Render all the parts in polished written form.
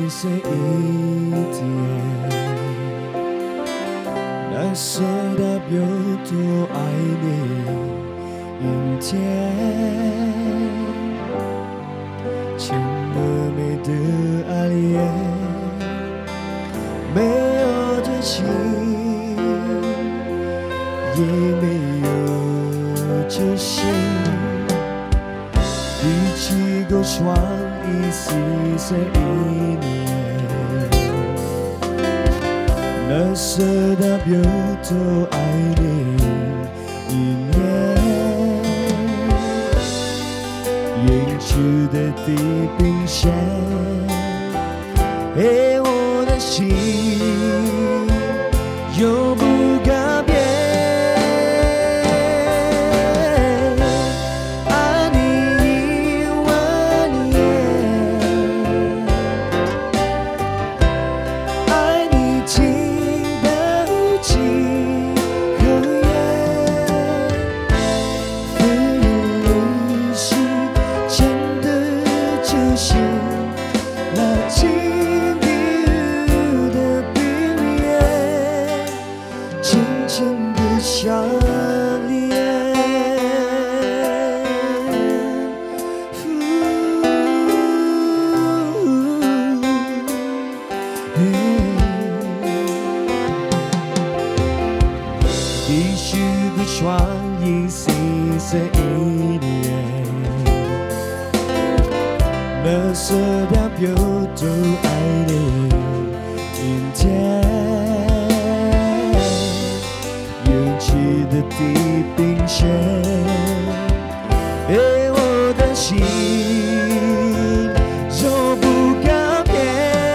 深一点，那时的有多爱你阴天，亲而美的爱恋，没有真情，也没有真心。一起过创意细碎一年，那时的有多爱你一年，远去的地平线，我的心永不改变。继续不创意细碎一年，那时的有多爱你阴天，远去的地平线，我的心永不改变。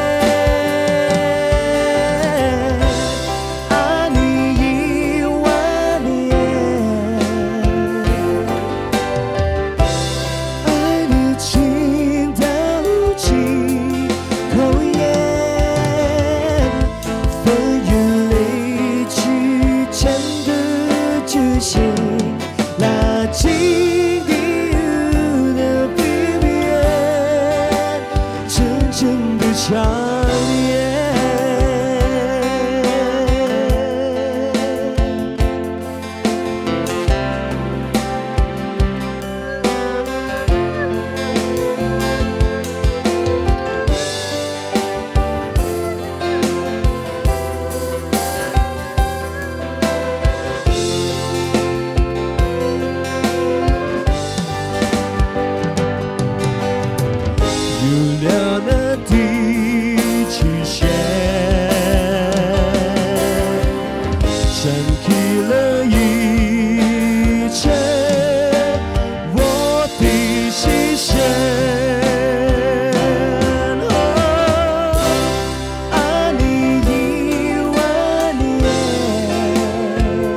拉近地狱的边缘，真正的强烈。原谅那地期限，闪开了一切我的视线。爱你10000年，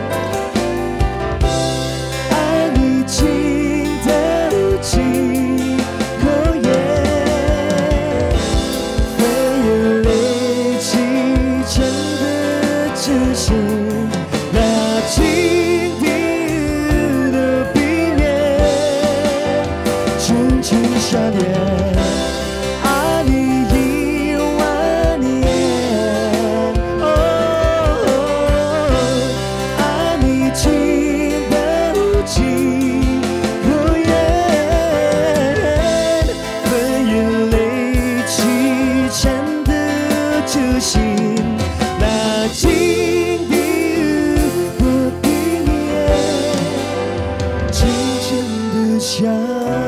爱你情的无情。拉近地狱的边缘，真情相连。爱你10000年，爱你情的无尽可言，分眼泪去真的真心。拉近地狱的边缘，真正的相